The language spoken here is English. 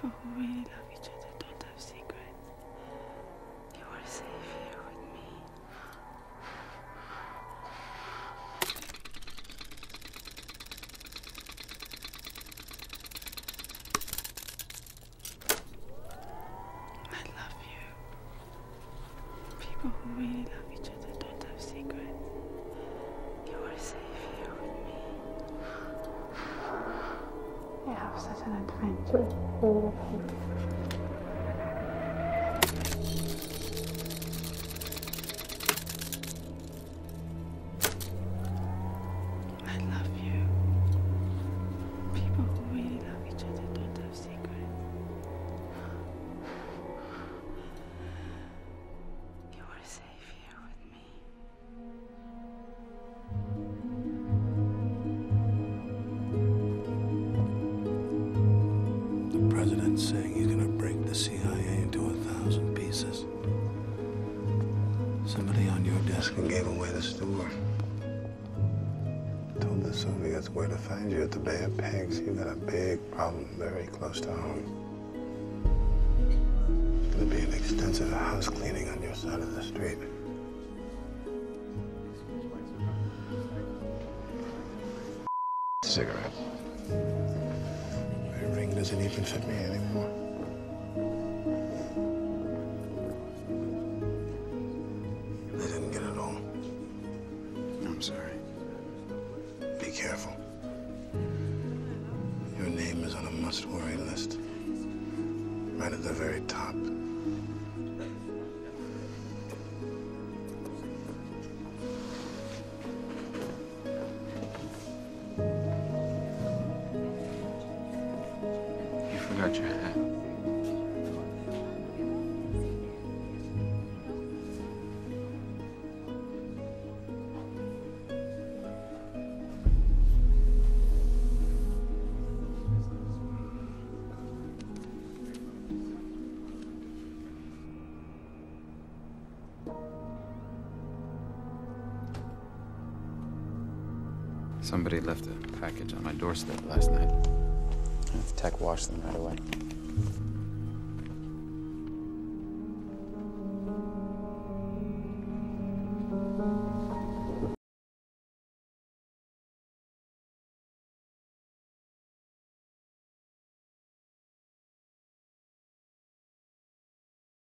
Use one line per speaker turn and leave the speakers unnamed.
People who really love each other don't have secrets. You are safe here with me. I love you. People who really love each other don't have secrets. You are safe here with me. We have such an adventure. I love you. People who really love each other don't have secrets. You are safe here with me.
The president's saying he's gonna break the CIA into 1,000 pieces. Somebody on your desk gave away the store. Told the Soviets where to find you at the Bay of Pigs. You got a big problem very close to home. There's gonna be an extensive house cleaning on your side of the street. Cigarettes. My ring doesn't even fit me anymore. They didn't get it all. I'm sorry. Be careful. Your name is on a must-worry list. Right at the very top.
You forgot your hat. Somebody left a package on my doorstep last night. The tech washed them right away.